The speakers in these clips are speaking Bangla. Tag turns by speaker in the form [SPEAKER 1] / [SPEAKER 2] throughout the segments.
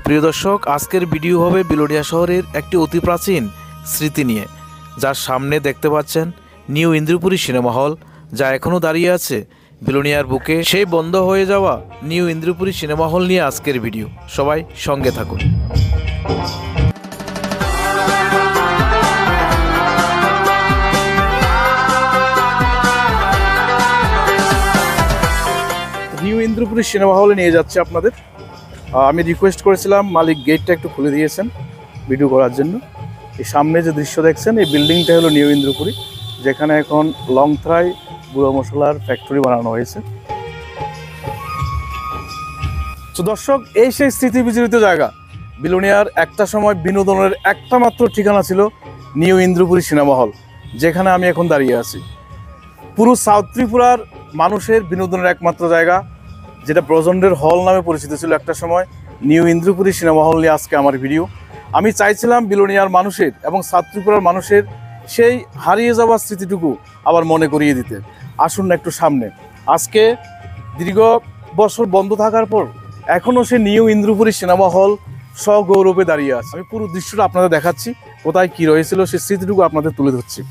[SPEAKER 1] প্রিয় দর্শক, আজকের ভিডিও হবে বিলোনিয়া শহরের একটি অতি প্রাচীন স্মৃতি নিয়ে, যার সামনে দেখতে পাচ্ছেন নিউ ইন্দ্রপুরী সিনেমা হল, যা এখনও দাঁড়িয়ে আছে বিলোনিয়ার বুকে। সেই বন্ধ হয়ে যাওয়া নিউ ইন্দ্রপুরী সিনেমা হল নিয়ে আজকের ভিডিও, সবাই সঙ্গে থাকুন। নিউ ইন্দ্রপুরী সিনেমা হলে নিয়ে যাচ্ছে আপনাদের। আমি রিকোয়েস্ট করেছিলাম, মালিক গেটটা একটু খুলে দিয়েছেন ভিডিও করার জন্য। এই সামনে যে দৃশ্য দেখছেন, এই বিল্ডিংটা হলো নিউ ইন্দ্রপুরী, যেখানে এখন লং থ্রাই গুঁড়ো মশলার ফ্যাক্টরি বানানো হয়েছে। তো দর্শক, এই সেই স্মৃতি বিজড়িত জায়গা। বিলোনিয়ার একটা সময় বিনোদনের একটা মাত্র ঠিকানা ছিল নিউ ইন্দ্রপুরী সিনেমা হল, যেখানে আমি এখন দাঁড়িয়ে আছি। পুরো সাউথ ত্রিপুরার মানুষের বিনোদনের একমাত্র জায়গা, যেটা প্রচণ্ডের হল নামে পরিচিত ছিল একটা সময়, নিউ ইন্দ্রপুরী সিনেমা হল নিয়ে আজকে আমার ভিডিও। আমি চাইছিলাম বিলোনিয়ার মানুষের এবং সাউথ ত্রিপুরার মানুষের সেই হারিয়ে যাওয়া স্মৃতিটুকু আবার মনে করিয়ে দিতে। আসুন না একটু সামনে। আজকে দীর্ঘ বছর বন্ধ থাকার পর এখনও সে নিউ ইন্দ্রপুরী সিনেমা হল সগৌরবে দাঁড়িয়ে আছে। আমি পুরো দৃশ্যটা আপনাদের দেখাচ্ছি, কোথায় কী রয়েছিল সেই স্মৃতিটুকু আপনাদের তুলে ধরছি।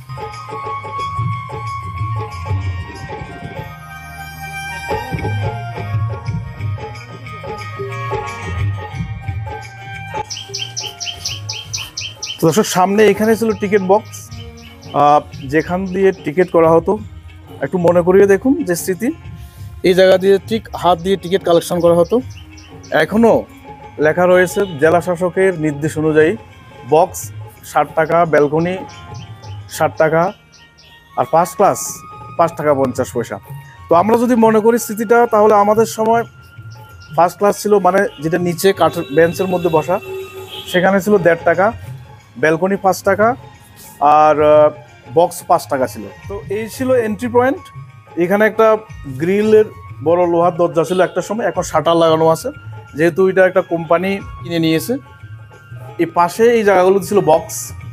[SPEAKER 1] তো দর্শক, সামনে এখানে ছিল টিকিট বক্স, যেখান দিয়ে টিকিট করা হতো। একটু মনে করিয়ে দেখুন যে স্মৃতি। এই জায়গা দিয়ে ঠিক হাত দিয়ে টিকিট কালেকশন করা হতো। এখনও লেখা রয়েছে জেলা শাসকের নির্দেশ অনুযায়ী, বক্স 60 টাকা, ব্যালকনি 60 টাকা, আর ফার্স্ট ক্লাস 5 টাকা 50 পয়সা। তো আমরা যদি মনে করি স্মৃতিটা, তাহলে আমাদের সময় ফার্স্ট ক্লাস ছিল, মানে যেটা নিচে কাঠের বেঞ্চের মধ্যে বসা, সেখানে ছিল 1.5 টাকা, ব্যালকনি 5 টাকা, আর বক্স 5 টাকা ছিল। তো এই ছিল এন্ট্রি পয়েন্ট। এখানে একটা গ্রিলের বড় লোহার দরজা ছিল একটা সময়, এখন শাটার লাগানো আছে, যেহেতু এটা একটা কোম্পানি কিনে নিয়েছে। এই পাশে এই জায়গাগুলো ছিল বক্স,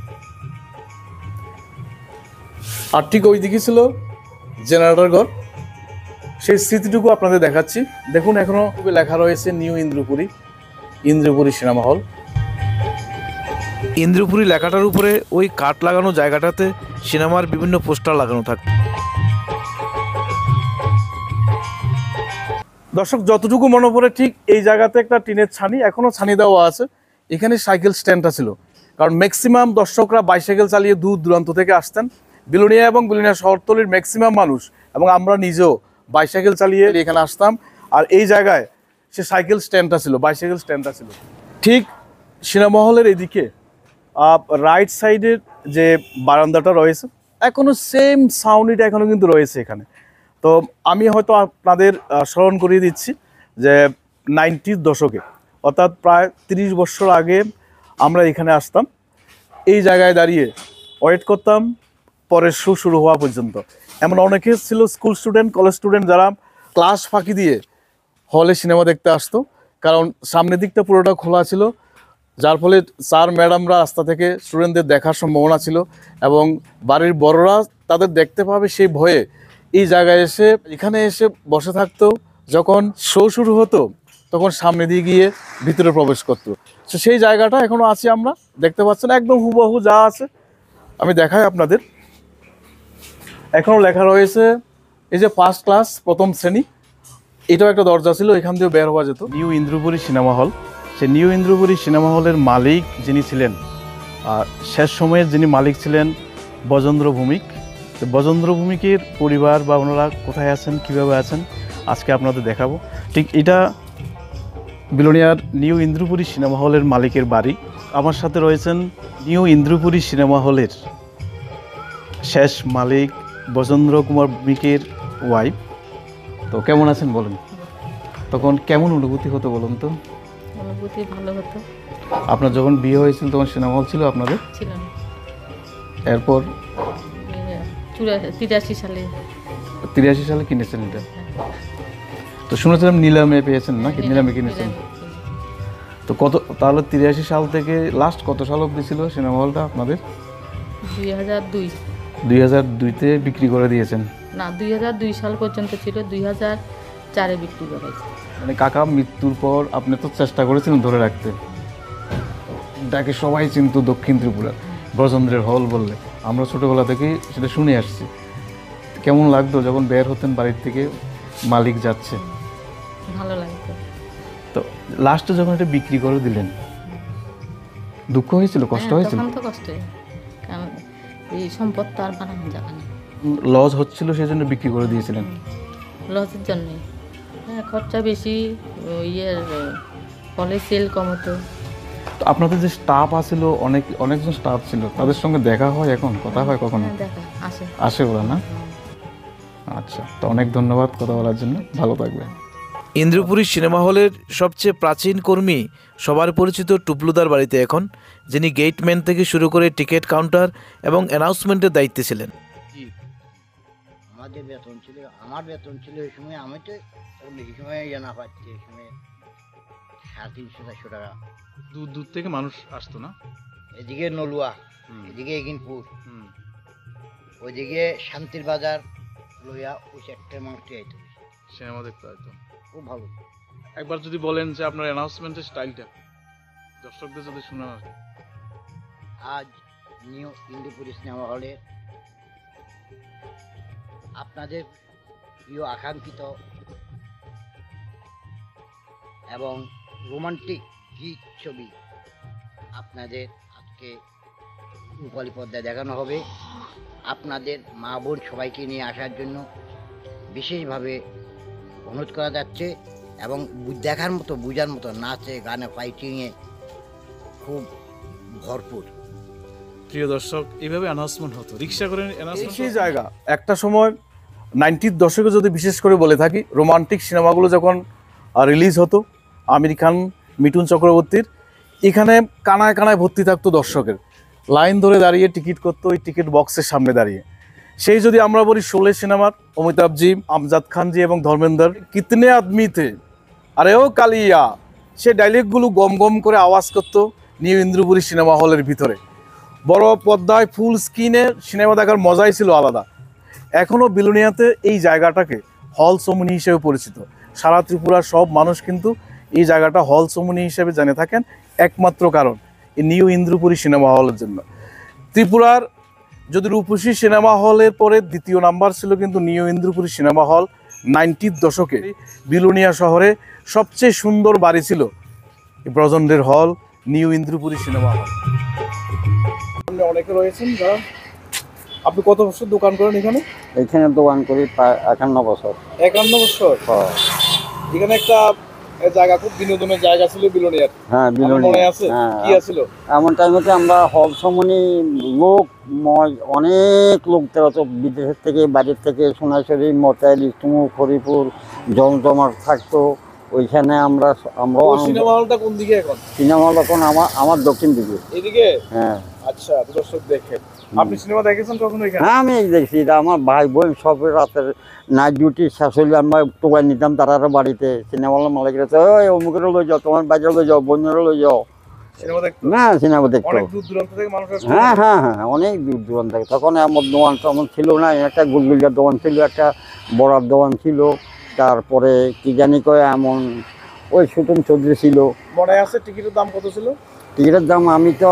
[SPEAKER 1] আর ঠিক ওই দিকে ছিল জেনারেটর ঘর। সেই স্মৃতিটুকু আপনাদের দেখাচ্ছি। দেখুন, এখনও লেখা রয়েছে new Indrapuri cinema hall. Indrapuri লেখাটার উপরে ওই কাঠ লাগানো জায়গাটাতে সিনেমার বিভিন্ন পোস্টার লাগানো থাকে। দর্শক, যতটুকু মনে পড়ে, ঠিক এই জায়গাতে একটা টিনের ছানি, এখনও ছানি দেওয়া আছে। এখানে সাইকেল স্ট্যান্ডটা ছিল, কারণ ম্যাক্সিমাম দর্শকরা বাইসাইকেল চালিয়ে দূর দূরান্ত থেকে আসতেন। বিলোনিয়া এবং বিলোনিয়া শহরতলির ম্যাক্সিমাম মানুষ এবং আমরা নিজেও বাইসাইকেল চালিয়ে এখানে আসতাম। আর এই জায়গায় সে সাইকেল স্ট্যান্ডটা ছিল, বাইসাইকেল স্ট্যান্ডটা ছিল। ঠিক সিনেমা হলের এদিকে রাইট সাইডের যে বারান্দাটা রয়েছে, এখনও সেম সাউন্ডটা এখনও কিন্তু রয়েছে এখানে। তো আমি হয়তো আপনাদের স্মরণ করিয়ে দিচ্ছি যে 90s দশকে, অর্থাৎ প্রায় 30 বছর আগে আমরা এখানে আসতাম, এই জায়গায় দাঁড়িয়ে ওয়েট করতাম পরের শো শুরু হওয়া পর্যন্ত। এমন অনেকে ছিল স্কুল স্টুডেন্ট, কলেজ স্টুডেন্ট, যারা ক্লাস ফাঁকি দিয়ে হলে সিনেমা দেখতে আসতো, কারণ সামনের দিকটা পুরোটা খোলা ছিল, যার ফলে স্যার ম্যাডামরা রাস্তা থেকে স্টুডেন্টদের দেখার সম্ভাবনা ছিল, এবং বাড়ির বড়রা তাদের দেখতে পাবে সেই ভয়ে এই জায়গায় এখানে এসে বসে থাকতো। যখন শো শুরু হতো, তখন সামনে দিয়ে গিয়ে ভিতরে প্রবেশ করতো। তো সেই জায়গাটা এখনও আছে, আমরা দেখতে পাচ্ছেন একদম হুবহু যা আছে। আমি দেখাই আপনাদের। এখনও লেখা রয়েছে এই যে ফার্স্ট ক্লাস, প্রথম শ্রেণী। এটাও একটা দরজা ছিল, এখান দিয়ে বের হওয়া যেত। নিউ ইন্দ্রপুরী সিনেমা হল, সে নিউ ইন্দ্রপুরী সিনেমা হলের মালিক যিনি ছিলেন, শেষ সময়ের যিনি মালিক ছিলেন বজেন্দ্র ভৌমিক। বজেন্দ্র ভৌমিকের পরিবার বা ওনারা কোথায় আছেন, কীভাবে আছেন, আজকে আপনাদের দেখাবো। ঠিক এটা বিলোনিয়ার নিউ ইন্দ্রপুরী সিনেমা হলের মালিকের বাড়ি। আমার সাথে রয়েছেন নিউ ইন্দ্রপুরী সিনেমা হলের শেষ মালিক বজেন্দ্র কুমার ভৌমিকের ওয়াইফ। তো কেমন আছেন বলুন? তখন কেমন অনুভূতি হতো বলুন তো?
[SPEAKER 2] অনুভূতি ভালো হতো।
[SPEAKER 1] আপনার যখন বিয়ে হয়েছিল তখন সিনেমা হল ছিল আপনাদের?
[SPEAKER 2] ছিল না।
[SPEAKER 1] এরপর
[SPEAKER 2] 83 সালে
[SPEAKER 1] 83 সালে কিনেছেন এটা? তো শুনেছিলাম নিলামে পেয়েছেন, না কি? নিলামে কিনেছেন। তো কত, তাহলে 83 সাল থেকে লাস্ট কত সাল অবধি ছিল সিনেমা হলটা আপনাদের? 2002-তে বিক্রি করে দিয়েছেন?
[SPEAKER 2] না, 2002 সাল পর্যন্ত ছিল, 2004-এ বিক্রি করেছে।
[SPEAKER 1] মানে কাকা মৃত্যুর পর আপনি তো চেষ্টা করেছিলেন ধরে রাখতে? ডাকে সবাই চিনতো দক্ষিণ ত্রিপুরা, ব্রজেন্দ্রের হল বললে। আমরা ছোটোবেলা থেকেই সেটা শুনে আসছি। কেমন লাগতো যখন বের হতেন বাড়ির থেকে, মালিক যাচ্ছে?
[SPEAKER 2] ভালো লাগতো।
[SPEAKER 1] তো লাস্টে যখন এটা বিক্রি করে দিলেন, দুঃখ হয়েছিল, কষ্ট
[SPEAKER 2] হ্যাঁ,
[SPEAKER 1] হয়েছিল?
[SPEAKER 2] তখন তো কষ্ট হয়, কারণ এই সম্পদ তো আর বানানো যাবে না।
[SPEAKER 1] লস হচ্ছিল সেই জন্য বিক্রি করে দিয়েছিলেন?
[SPEAKER 2] লসের জন্যে, হ্যাঁ, খরচা বেশি, ইয়ের ফলে সেল কম হতো।
[SPEAKER 1] তো আপনাদের যে স্টাফ আছিল, অনেকজন স্টাফ ছিল, তাদের সঙ্গে দেখা হয় এখন, কথা হয় কখনো?
[SPEAKER 2] হ্যাঁ, দেখা আসে।
[SPEAKER 1] আসে ওরা না? আচ্ছা, তো অনেক ধন্যবাদ কথা বলার জন্য, ভালো থাকবেন।
[SPEAKER 3] ইন্দ্রপুরী সিনেমা হলের সবচেয়ে প্রাচীন কর্মী, সবার পরিচিত টুপলুদার বাড়িতে এখন, যিনি গেটম্যান থেকে শুরু করে টিকিট কাউন্টার এবং অ্যানাউন্সমেন্টের দায়িত্বে ছিলেন।
[SPEAKER 4] আমাদের বেতন ছিল, আমার বেতন ছিল ওই সময়, আমি তো অন্য সময় জানা পাচ্ছি, এই সময় 350-400 টাকা।
[SPEAKER 1] দূর দূর থেকে মানুষ আসতো না?
[SPEAKER 4] এদিকে নলুয়া, এদিকে এগিনপুর, ওইদিকে শান্তির বাজার লইয়া ওই চারটে মানুষটি আইতো,
[SPEAKER 1] সিনেমা দেখতে হয়তো।
[SPEAKER 4] খুব ভালো।
[SPEAKER 1] একবার যদি বলেন যে আপনার অ্যানাউন্সমেন্টের স্টাইলটা দর্শকদের যদি শোনা হয়।
[SPEAKER 4] আজ নিউ ইন্দ্রপুরী সিনেমা হলে আপনাদের প্রিয় আকাঙ্ক্ষিত এবং রোমান্টিক গীত ছবি আপনাদের আজকে রূপালী পর্দায় দেখানো হবে। আপনাদের মা বোন সবাইকে নিয়ে আসার জন্য বিশেষভাবে অনুরোধ করা যাচ্ছে, এবং দেখার মতো, বোঝার মতো, নাচে গানে ফাইটিংয়ে খুব ভরপুর।
[SPEAKER 3] প্রিয় দর্শক, এইভাবে অ্যানাউন্সমেন্ট হতো, রিক্সা করে
[SPEAKER 1] সেই জায়গা একটা সময় 90-র দশকে যদি বিশেষ করে বলে থাকি, রোমান্টিক সিনেমাগুলো যখন রিলিজ হতো, আমির খান, মিঠুন চক্রবর্তীর, এখানে কানায় কানায় ভর্তি থাকতো দর্শকের, লাইন ধরে দাঁড়িয়ে টিকিট করতো ওই টিকিট বক্সের সামনে দাঁড়িয়ে। সেই যদি আমরা বলি শোলে সিনেমার অমিতাভজি, আমজাদ খানজি এবং ধর্মেন্দ্র, কিতনে আদমি থে, আরে ও কালিয়া, সে ডায়লগগুলো গম গম করে আওয়াজ করতো নিউ ইন্দ্রপুরী সিনেমা হলের ভিতরে। বড় পর্দায় ফুল স্ক্রিনে সিনেমা দেখার মজাই ছিল আলাদা। এখনও বিলোনিয়াতে এই জায়গাটাকে হল চমুনি হিসেবে পরিচিত। সারা ত্রিপুরার সব মানুষ কিন্তু এই জায়গাটা হল চমুনি হিসেবে জেনে থাকেন, একমাত্র কারণ এই নিউ ইন্দ্রপুরী সিনেমা হলের জন্য। ত্রিপুরার যদি রূপসী সিনেমা হলের পরে দ্বিতীয় নাম্বার ছিল কিন্তু নিউ ইন্দ্রপুরী সিনেমা হল। 90-র দশকে বিলোনিয়া শহরে সবচেয়ে সুন্দর বাড়ি ছিল ব্রজেন্দ্রের হল, নিউ ইন্দ্রপুরী সিনেমা হল। অনেকে রয়েছেন যারা, আপনি কত বছর দোকান করেন এখানে?
[SPEAKER 4] এখানে দোকান করি প্রায় 51 বছর।
[SPEAKER 1] 51 বছর? এখানে একটা জায়গা, খুব বিনোদনের জায়গা ছিল বিলোনিয়ার।
[SPEAKER 4] হ্যাঁ,
[SPEAKER 1] মনে আছে কি আছিল?
[SPEAKER 4] এমন টাইমে আমরা হল সমনি লোক, অনেক লোক দেখতো, বিদেশের থেকে, বাড়ির থেকে, সোনাইছড়ি, মতাইল, ইস্টুমুখ, হরিপুর জমজমাট থাকতো ওইখানে। আমরাও
[SPEAKER 1] সিনেমা হলটা কোন দিকে এখন?
[SPEAKER 4] সিনেমা হল এখন আমার দক্ষিণ দিকে।
[SPEAKER 1] এদিকে?
[SPEAKER 4] হ্যাঁ।
[SPEAKER 1] আচ্ছা, দর্শক দেখেন, আপনি সিনেমা দেখেছেন কখনো এখানে?
[SPEAKER 4] হ্যাঁ, আমি দেখছি। এটা আমার ভাই বোন সব রাতের নাইট ডিউটি শেষ হইলে আমরা টোকাই নিতাম তারা বাড়িতে। সিনেমা হলের মালিকরা তো ওই অমুকেরও লই যাও, তোমার বাজারে লই যাও, বোনেরও লই যাও
[SPEAKER 1] সিনেমা দেখতে।
[SPEAKER 4] না, সিনেমা দেখতো।
[SPEAKER 1] অনেক দূর দূরান্ত থেকে মানুষ আসতো।
[SPEAKER 4] হ্যাঁ হ্যাঁ হ্যাঁ, অনেক দূর দূরান্ত থেকে। তখন আমার দোকান তেমন ছিল না, একটা গুলগুলিয়ার দোকান ছিল, একটা বড়ার দোকান ছিল, তারপরে কি জানি কয় এমন ওই সুতন চৌধুরী ছিল।
[SPEAKER 1] মনে আছে টিকিটের দাম কত ছিল?
[SPEAKER 4] টিকিটের দাম আমি তো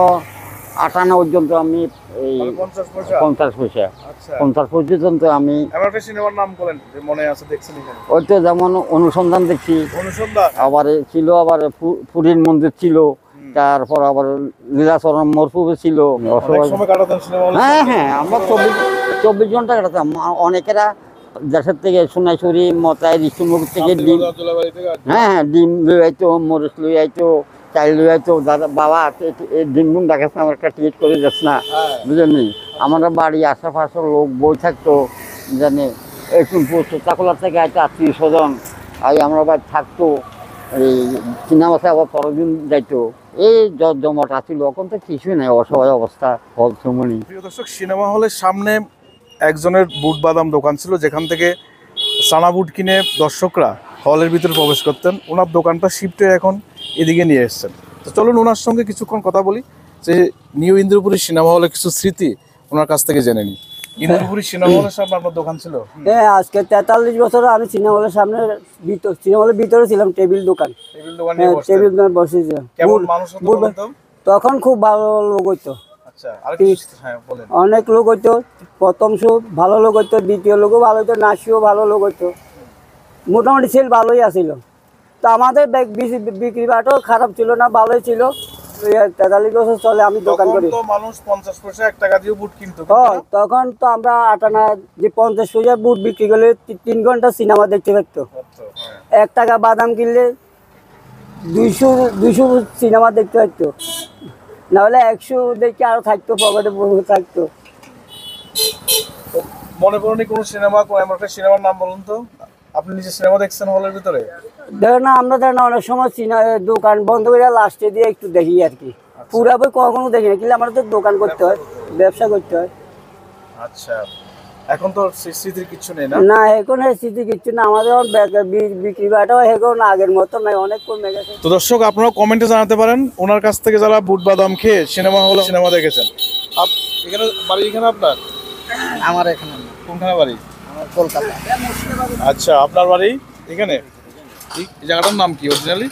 [SPEAKER 4] 58 পর্যন্ত, আমি এই
[SPEAKER 1] 50 পয়সা।
[SPEAKER 4] 50 পয়সা।
[SPEAKER 1] আচ্ছা,
[SPEAKER 4] 50 পর্যন্ত আমি।
[SPEAKER 1] এমন একটা সিনেমার নাম বলেন যে মনে আছে, দেখছেন এখানে?
[SPEAKER 4] ওই তো যেমন অনুসন্ধান দেখছি,
[SPEAKER 1] অনুসন্ধান
[SPEAKER 4] আবার ছিল, আবার পুরীর মন্দির ছিল, তারপর আবার লীলাচরণ মরফুবে ছিল।
[SPEAKER 1] অনেক সময় কাটাতেন সিনেমা হলে?
[SPEAKER 4] হ্যাঁ হ্যাঁ, আমরা 24 ঘন্টা কাটাতাম। অনেকেরা দেশের থেকে, সোনাইছড়ি, মতাই, ঋষিমুখ থেকে ডিম, হ্যাঁ হ্যাঁ, ডিম লই আইতো, মরিচ লই আইতো, চাল লই আইতো। দাদা, বাবা এই ডিমগুন দেখাস না, আমার একটা টিকিট করে যাস না, বুঝলেন? আমরা বাড়ি আশেপাশের লোক বই থাকতো, জানে একটু চাকলার থেকে আইতো আত্মীয় স্বজন, আর আমরা বাড়ি থাকতো। এই সিনেমাতে আবার পরের দিন যাইতো। এই জমট আছিল, এখন তো কিছুই নাই, অসহায় অবস্থা হল সমনি।
[SPEAKER 1] প্রিয় দর্শক, সিনেমা হলের সামনে একজনের বুট বাদাম দোকান ছিল, যেখান থেকে সানা বুট কিনে দর্শকরা হলের ভিতরে প্রবেশ করতেন। ওনার দোকানটা শিফটে এখন এদিকে নিয়ে এসছেন। তো চলুন ওনার সঙ্গে কিছুক্ষণ কথা বলি, যে নিউ ইন্দ্রপুরী সিনেমা হলের কিছু স্মৃতি ওনার কাছ থেকে জেনে নিই। ইন্দ্রপুরী সিনেমা হলের সামনে আপনার দোকান ছিল?
[SPEAKER 5] হ্যাঁ, আজকে 43 বছর আমি সিনেমা হলের সামনে, সিনেমা হলের ভিতরে ছিলাম, টেবিল দোকান।
[SPEAKER 1] টেবিল দোকান
[SPEAKER 5] হ্যাঁ, টেবিল দোকান বসেছিলাম।
[SPEAKER 1] কেমন মানুষ হতো বলুন তো?
[SPEAKER 5] তখন খুব ভালো লোক হইতো,
[SPEAKER 1] আচ্ছা হ্যাঁ বলেন।
[SPEAKER 5] অনেক লোক হইতো। প্রথম শো ভালো লোক হইতো, দ্বিতীয় লোকও ভালো হইতো, নাসিও ভালো লোক হইতো, মোটামুটি সেল ভালোই আছিল। তো আমাদের বিক্রি বাটাও খারাপ ছিল না, ভালোই ছিল। 43 বছর চলে আমি দোকান করি।
[SPEAKER 1] তখন তো মানুষ 50 পয়সা 1 টাকা দিয়ে বুট কিনতো।
[SPEAKER 5] তখন তো আমরা আটানা যে 50 পয়সা বুট বিক্রি করলে 3 ঘন্টা সিনেমা দেখতে পারতো। 1 টাকা বাদাম কিনলে 200 সিনেমা দেখতে পারতো, নাহলে 100 দেখে আরো থাকতো, পকেটে থাকতো।
[SPEAKER 1] মনে পড়েনি কোন সিনেমা, কোন এমন একটা সিনেমার নাম বলুন তো? আপনি নিজে সিনেমা দেখছেন হলের ভিতরে?
[SPEAKER 5] দেখো না, আমরা দেখো না, অনেক সময় দোকান বন্ধ করে লাস্টে দিয়ে একটু দেখি আর কি। পুরা বই কখনো দেখি না, কিন্তু আমাদের দোকান করতে হয়, ব্যবসা করতে হয়।
[SPEAKER 1] আচ্ছা, এখন তো সেই স্মৃতির কিছু নেই না?
[SPEAKER 5] না, এখন স্মৃতি কিচ্ছু না, আমাদের বিক্রি বাটাও এখন আগের মতো নাই, অনেক কমে গেছে।
[SPEAKER 1] তো দর্শক, আপনারা কমেন্টে জানাতে পারেন ওনার কাছ থেকে যারা বুট বাদাম খেয়ে সিনেমা হলে সিনেমা দেখেছেন। এখানে বাড়ি এখানে আপনার?
[SPEAKER 5] আমার এখানে
[SPEAKER 1] কোনখানে বাড়ি?
[SPEAKER 5] কলকাতা।
[SPEAKER 1] আচ্ছা, আপনার বাড়ি এখানে? এই জায়গাটার নাম কি অরিজিনালি?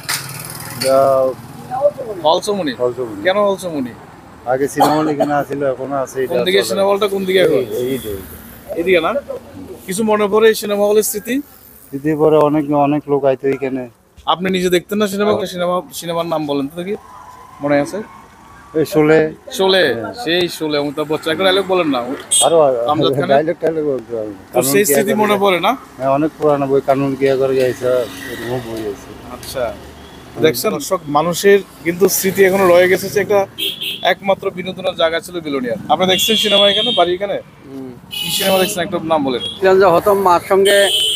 [SPEAKER 1] হলসমুনি। কেন হলসমুনি?
[SPEAKER 6] আগে সিনেমা হল এখানে আছিল, এখনো আছে।
[SPEAKER 1] কোন দিকে সিনেমা হলটা, কোন দিকে এখন? এদিকে না? কিছু মনে পড়ে এই সিনেমা হলের স্মৃতি?
[SPEAKER 6] দিদি পরে অনেক লোক আইতো এখানে।
[SPEAKER 1] আপনি নিজে দেখতেন না সিনেমা? সিনেমার নাম বলেন তো দেখি, মনে আছে?
[SPEAKER 6] এই শোলে
[SPEAKER 1] শোলে, সেই শোলে অমিতাভ বচ্চন। একটা ডায়লগ বলেন না।
[SPEAKER 6] আরো
[SPEAKER 1] আমজাদ খানের?
[SPEAKER 6] ডাইলেক্ট বলতে হবে।
[SPEAKER 1] তো সেই স্মৃতি মনে পড়ে না?
[SPEAKER 6] হ্যাঁ, অনেক পুরানো বই, কানুন কিয়া করে গাইছে, এরকম বই আছে।
[SPEAKER 1] আচ্ছা, দেখছেন দর্শক, মানুষের কিন্তু স্মৃতি এখনো রয়ে গেছে যে একটা একমাত্র বিনোদনের জায়গা ছিল বিলোনিয়া। আপনি দেখছেন সিনেমা এখানে, বাড়ি এখানে? কি সিনেমা দেখছেন একটা নাম বলেন।
[SPEAKER 7] হতো মার সঙ্গে,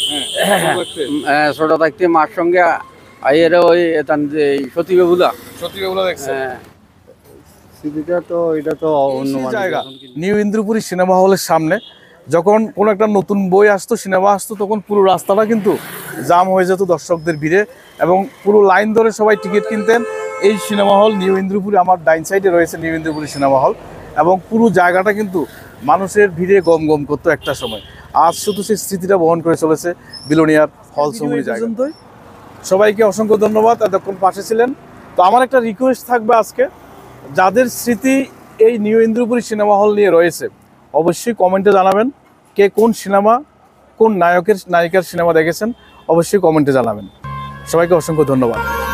[SPEAKER 7] ছোট থাকতে মার সঙ্গে আইয়ের ওই সতী বেবুলা।
[SPEAKER 1] সত্যি বেগুলা দেখছেন?
[SPEAKER 6] স্মৃতিটা তো এটা তো অন্য
[SPEAKER 1] জায়গা নিউ ইন্দ্রপুরি সিনেমা হলের সামনে যখন কোনো একটা নতুন বই আসতো, সিনেমা আসতো, তখন পুরো রাস্তাটা কিন্তু জাম হয়ে যেত দর্শকদের ভিড়ে, এবং পুরো লাইন ধরে সবাই টিকিট কিনতেন। এই সিনেমা হল নিউ ইন্দ্রপুরি, আমার ডাইন সাইডে রয়েছে নিউ ইন্দ্রপুরি সিনেমা হল, এবং পুরো জায়গাটা কিন্তু মানুষের ভিড়ে গম গম করতো একটা সময়। আজ শুধু সেই স্মৃতিটা বহন করে চলেছে বিলোনিয়ার হলসমুনি জায়গা। সবাইকে অসংখ্য ধন্যবাদ, এতক্ষণ পাশে ছিলেন। তো আমার একটা রিকোয়েস্ট থাকবে আজকে, যাদের স্মৃতি এই নিউ ইন্দ্রপুরি সিনেমা হল নিয়ে রয়েছে, অবশ্যই কমেন্টে জানাবেন কে কোন সিনেমা, কোন নায়িকার সিনেমা দেখেছেন, অবশ্যই কমেন্টে জানাবেন। সবাইকে অসংখ্য ধন্যবাদ।